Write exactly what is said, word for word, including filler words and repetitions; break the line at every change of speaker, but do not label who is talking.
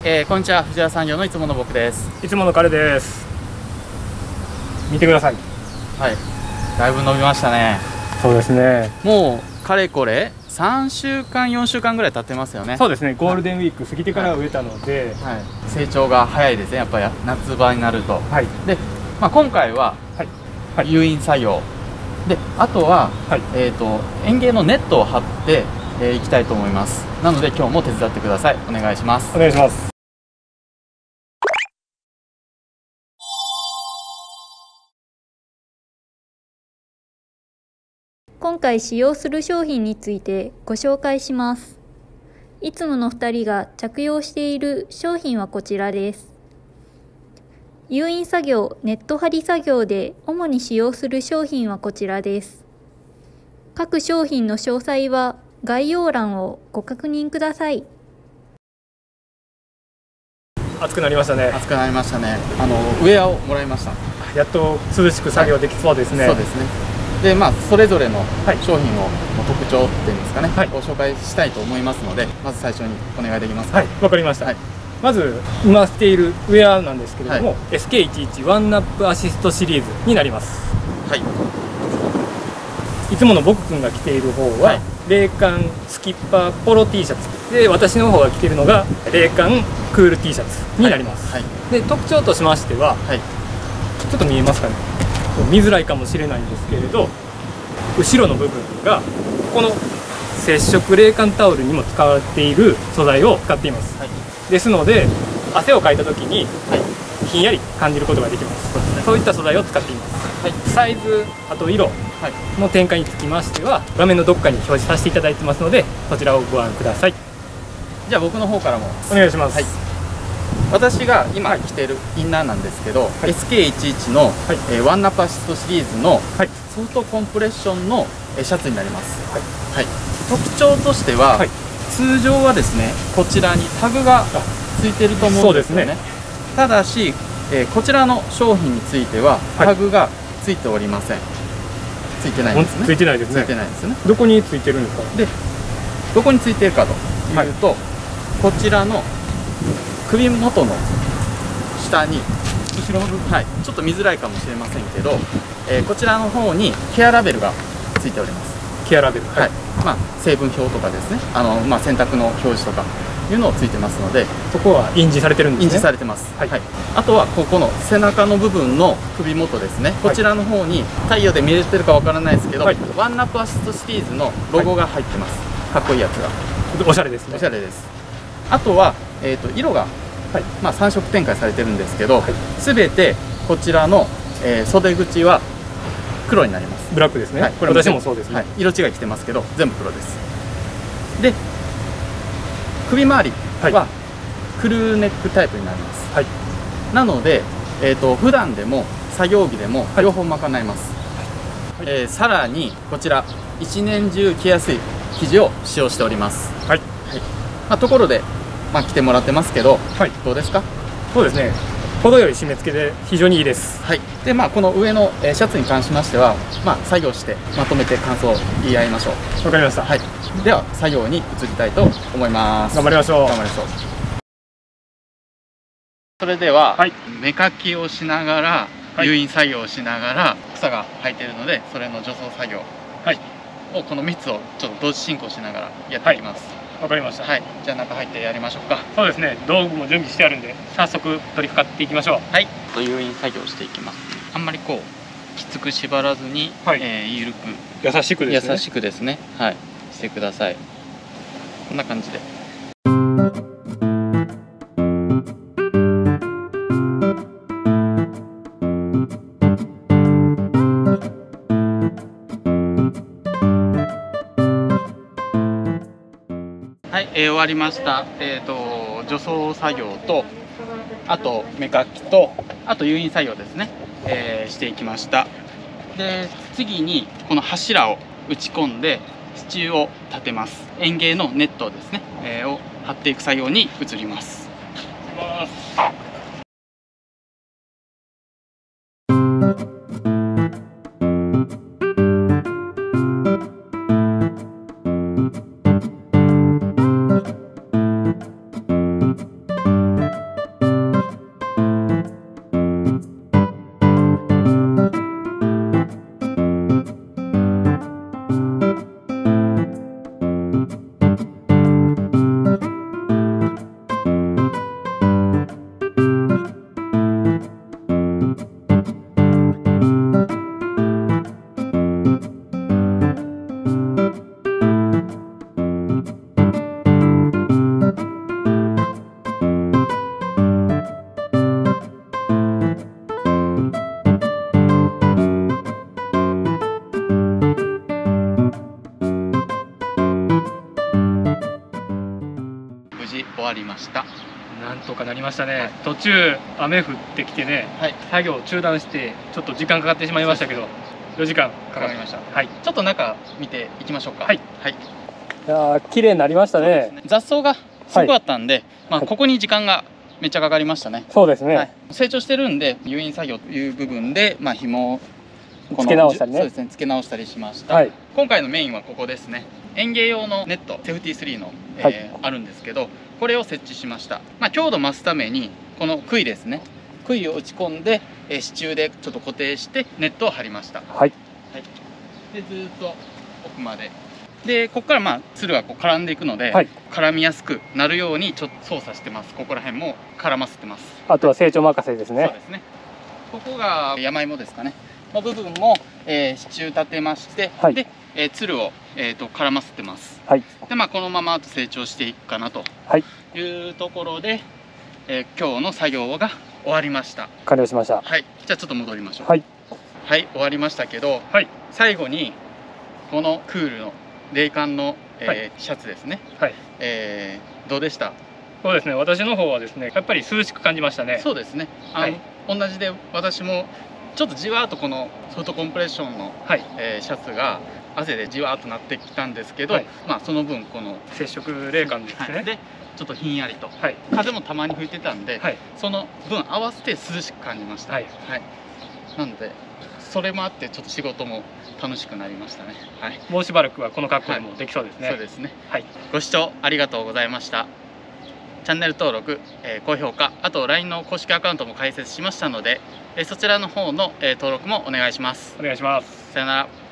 えー、こんにちは。藤原産業のいつもの僕です。
いつもの彼です。見てください。
はい、だいぶ伸びましたね。
そうですね。
もうかれこれさんしゅうかんよんしゅうかんぐらい経ってますよね。
そうですね。ゴールデンウィーク過ぎてから植えたので、
はいはい、成長が早いですね。やっぱり夏場になると。はい、で、まあ、今回は誘引作業で、あとは、はい、えーと園芸のネットを張ってい、えー、きたいと思います。なので今日も手伝ってください。お願いします。
お願いします。
今回使用する商品についてご紹介します。いつものふたりが着用している商品はこちらです。誘引作業、ネット張り作業で主に使用する商品はこちらです。各商品の詳細は概要欄をご確認ください。
暑くなりましたね。
暑くなりましたね。あのウェアをもらいました。
やっと涼しく作業できそうですね。
はい、そうですね。で、まあ、それぞれの商品の特徴っていうんですかね、はい、ご紹介したいと思いますので、まず最初にお願いできますか。はい、わかりました。はい、
まず今着ているウェアなんですけれども、はい、エスケーいちいち ワンナップアシストシリーズになります。はい。いつもの僕くんが着ている方は、はい、冷感スキッパーポロ T シャツで、私の方が着ているのが冷感クール T シャツになります。はいはい、で特徴としましては、はい、ちょっと見えますかね。見づらいかもしれないんですけれど、後ろの部分がこの接触冷感タオルにも使われている素材を使っています。はい、ですので汗をかいた時にひんやり感じることができます。そうですね、そういった素材を使っています。はい、サイズ、あと色の展開につきましては画面のどこかに表示させていただいてますので、そちらをご覧ください。
じゃあ僕の方からも
お願いします。はい、
私が今着ているインナーなんですけど、はい、エスケーいちいち の、はい、えー、ワンナップアシストシリーズの、はい、ソフトコンプレッションの、えー、シャツになります。はいはい、特徴としては、はい、通常はですねこちらにタグがついてると思うんですよね。ね、ただし、えー、こちらの商品についてはタグがついておりません。ついてないですね。
ついてないですね。
ついてないですね。
どこについてるんですか。で、
どこについてるかというと、はい、こちらの首元の下に後ろの部分、はい、ちょっと見づらいかもしれませんけど、えー、こちらの方にケアラベルがついております。
ケアラベル、はい、はい、
まあ、成分表とかですね、あの、まあ、洗濯の表示とかいうのをついてますので、
そこは印字されてるんですね。
印字されてます。はい、はい、あとはここの背中の部分の首元ですね、こちらの方に太陽で見えてるかわからないですけど、はい、ワンナップアシストシリーズのロゴが入ってます。はい、かっこいいやつが
おしゃれですね。
おしゃれです。あとは、えー、と色が、はい、まあ、さん色展開されてるんですけど、すべ、はい、てこちらの、えー、袖口は黒になります。
ブラックですね。はい、これも私もそうですね。はい、
色違い着てますけど全部黒です。で、首周りはクルーネックタイプになります。はい、なので、えー、と普段でも作業着でも両方賄えます。はい、えー、さらにこちら一年中着やすい生地を使用しております。はい、はい、まあ、ところで、まあ、着てもらってますけど、はい、どうですか。
そうですね、程よい締め付けで非常にいいです。
はい、で、まあ、この上の、えー、シャツに関しましては、まあ、作業してまとめて感想を言い合いましょう。
わかりました。
はい、では作業に移りたいと思います。
頑張りましょう。
頑張りましょう。それでは、はい、芽かきをしながら、はい、誘引作業をしながら草が生えているのでそれの除草作業、はい、をこのみっつをちょっと同時進行しながらやっていきます。
わ、はい、かりました。
はい、じゃあ中入ってやりましょうか。
そうですね、道具も準備してあるんで早速取り掛かっていきましょう。
はい、誘引作業をしていきます。あんまりこうきつく縛らずに、はい、えー、緩く
優しくですね
優しくですね、はい、してください。こんな感じで。はい、えー、終わりました。えーと除草作業とあと芽かきとあと誘引作業ですね、えー、していきました。で、次にこの柱を打ち込んで支柱を立てます。園芸のネットですね、えー、を張っていく作業に移ります。はい、
なんとかなりましたね、
はい、
途中雨降ってきてね、はい、作業中断してちょっと時間かかってしまいましたけどよじかんかかりました。はい、
ちょっと中見ていきましょうか。
はい、
はい、
いや綺麗になりましたね。
ね、雑草がすごかったんで、はい、まあここに時間がめっちゃかかりましたね。
そうですね、はい、
成長してるんで誘引作業という部分で、まあ、紐を
付け直したりね。
そうですね、付け直したりしました。
はい、
今回のメインはここですね。園芸用のネットセーフティースリーの、えーはい、あるんですけど、これを設置しました。まあ、強度増すためにこの杭ですね、杭を打ち込んで、えー、支柱でちょっと固定してネットを張りました。
はい、
はい、でずっと奥までで、ここからまあつるはこう絡んでいくので、はい、絡みやすくなるようにちょっと操作してます。ここら辺も絡ませてます。
あとは成長任せですね。
そうですね。ここが山芋ですかねの部分も、えー、支柱立てまして、はい、で、えー、つるを、えー、と絡ませてます。はい、でまあこのままあと成長していくかなというところで、はい、えー、今日の作業が終わりました。
完了しました。
はい、じゃあちょっと戻りましょう。
はい、
はい、終わりましたけど、はい、最後にこのクールの冷感の、えーはい、シャツですね。はい、えー、どうでした？
そうですね。私の方はですね、やっぱり涼しく感じましたね。
そうですね。あの、はい、同じで私もちょっとじわーっとこのソフトコンプレッションの、はい、えー、シャツが汗でじわーっとなってきたんですけど、はい、まあその分この
接触冷感ですね。はい、
でちょっとひんやりと、はい、風もたまに吹いてたんで、はい、その分合わせて涼しく感じました。はい、はい、なのでそれもあってちょっと仕事も楽しくなりましたね。はい、
もうしばらくはこの格好でもできそうですね。
はい、そうですね。はい、ご視聴ありがとうございました。チャンネル登録、えー、高評価、あと ライン の公式アカウントも開設しましたので、えー、そちらの方の、えー、登録もお願いします。
お願いします。
さよなら。